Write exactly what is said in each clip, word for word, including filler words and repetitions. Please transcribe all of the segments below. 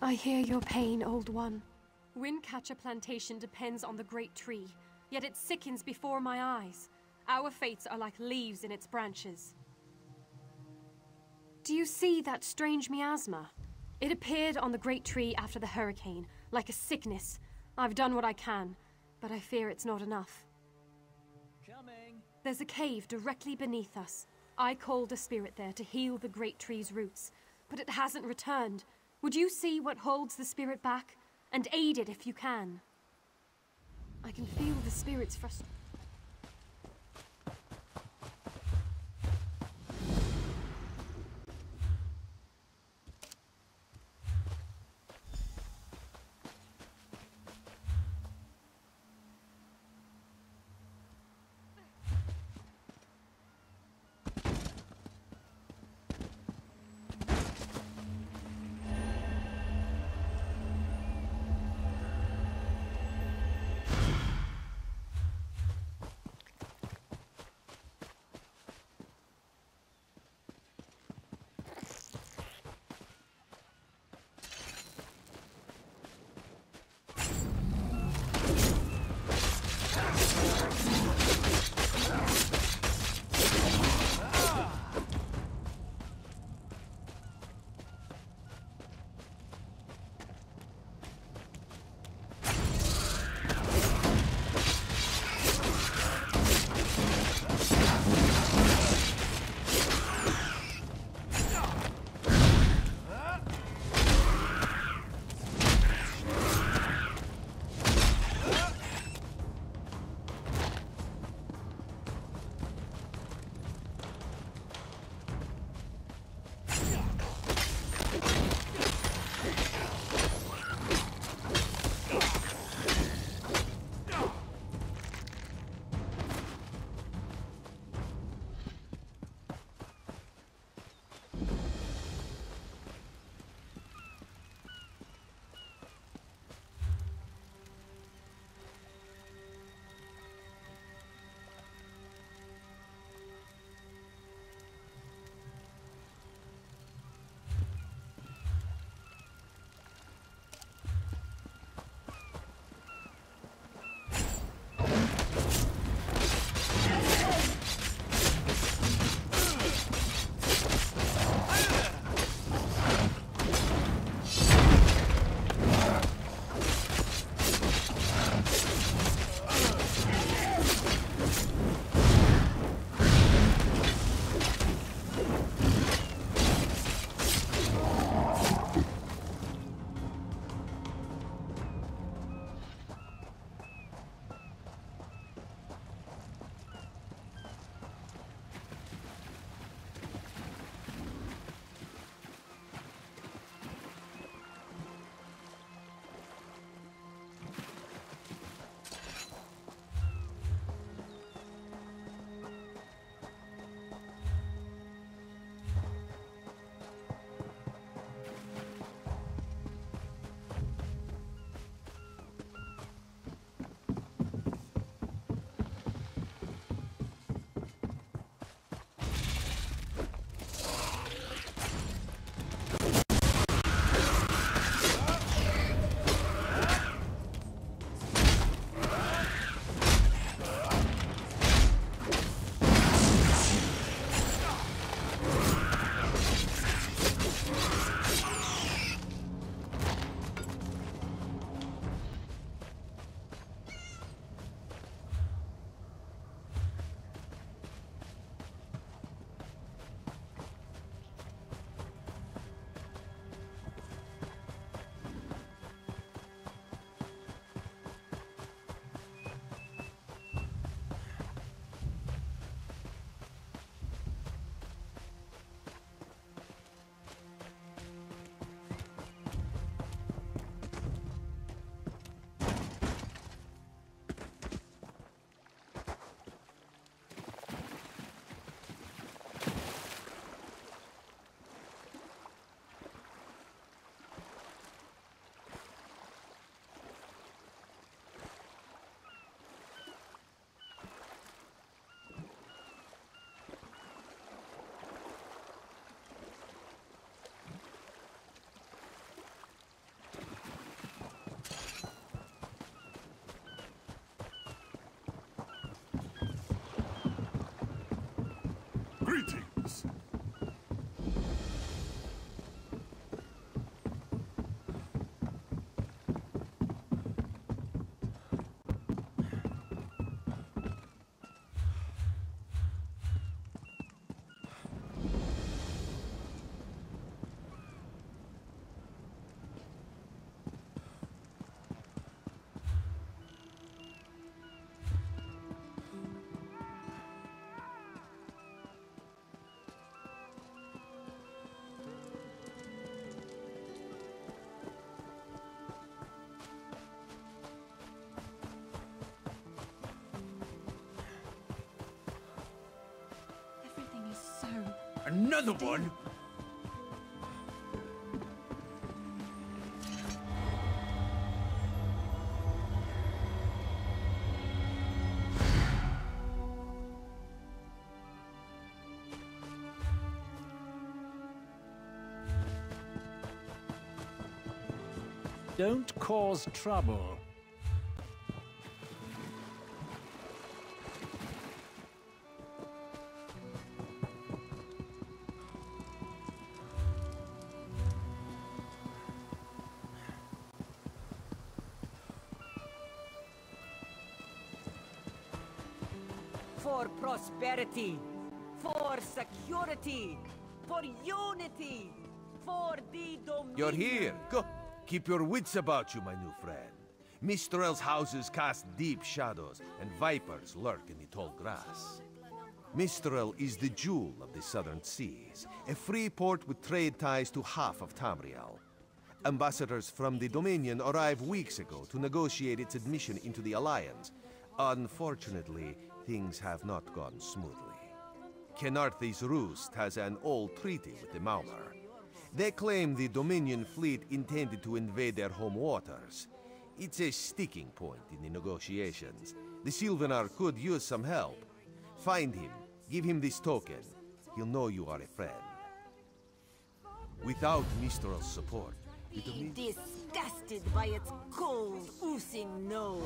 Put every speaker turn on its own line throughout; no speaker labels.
I hear your pain, old one. Windcatcher Plantation depends on the great tree, yet it sickens before my eyes. Our fates are like leaves in its branches. Do you see that strange miasma? It appeared on the great tree after the hurricane, like a sickness. I've done what I can, but I fear it's not enough.
Coming.
There's a cave directly beneath us. I called a spirit there to heal the great tree's roots, but it hasn't returned. Would you see what holds the spirit back? And aid it if you can. I can feel the spirit's frustration.
Another one?
Don't cause trouble.
For prosperity, for security, for unity, for the dominion.
You're here. Go. Keep your wits about you, my new friend. Mistral's houses cast deep shadows, and vipers lurk in the tall grass. Mistral is the jewel of the southern seas, a free port with trade ties to half of Tamriel. Ambassadors from the Dominion arrived weeks ago to negotiate its admission into the Alliance. Unfortunately, things have not gone smoothly. Kenarthi's Roost has an old treaty with the Maumar. They claim the Dominion fleet intended to invade their home waters. It's a sticking point in the negotiations. The Sylvanar could use some help. Find him, give him this token. He'll know you are a friend. Without Mistral's support, the
Be
Dominion...
disgusted by its cold, oozing nose.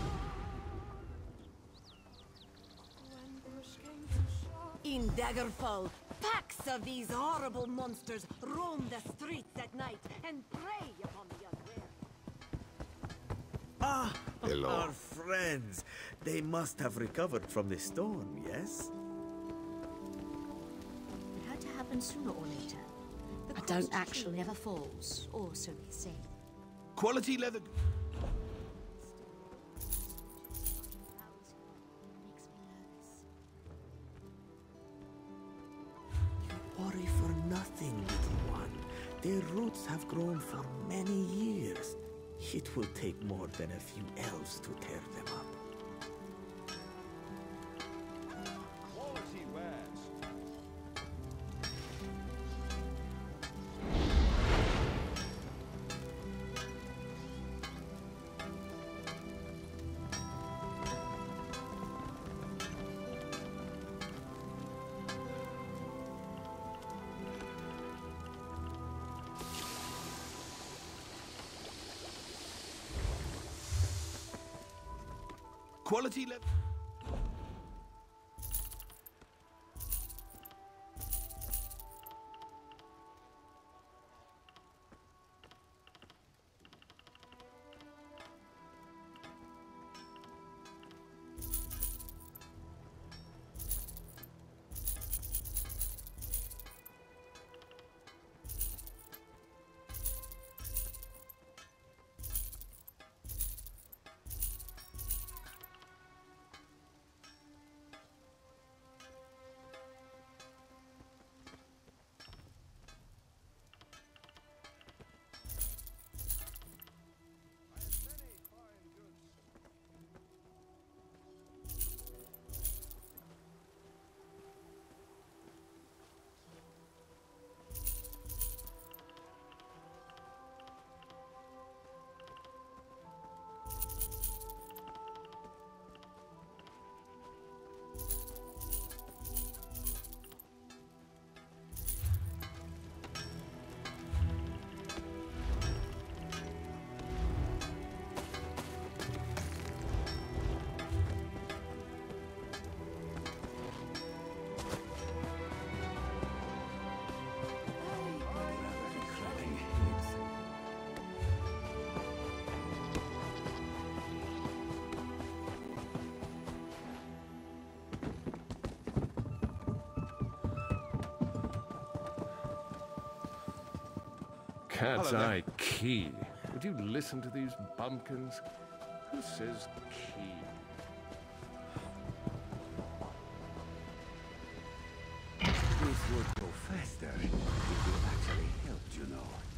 In Daggerfall, packs of these horrible monsters roam the streets at night and prey upon the unwary.
Ah,
Hello.
our friends. They must have recovered from the storm, yes?
It had to happen sooner or later.
The
I don't
cost
actually
never falls, or so they say.
Quality leather... Worry for nothing, little one. Their roots have grown for many years. It will take more than a few elves to tear them up.
Quality wares.
Quality leather...
Cat's
Hello there.
eye key. Would you listen to these bumpkins? Who says key?
This would go faster if you actually helped, you know.